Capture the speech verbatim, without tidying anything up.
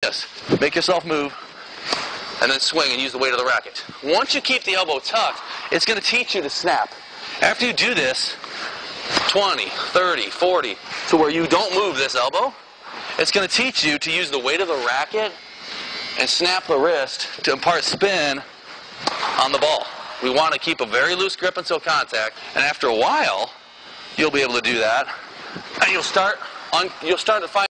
this. Make yourself move, and then swing and use the weight of the racket. Once you keep the elbow tucked, it's going to teach you to snap. After you do this twenty, thirty, forty, to where you don't move this elbow, it's going to teach you to use the weight of the racket and snap the wrist to impart spin on the ball. We want to keep a very loose grip until contact, and after a while, you'll be able to do that, and you'll start, on, you'll start to find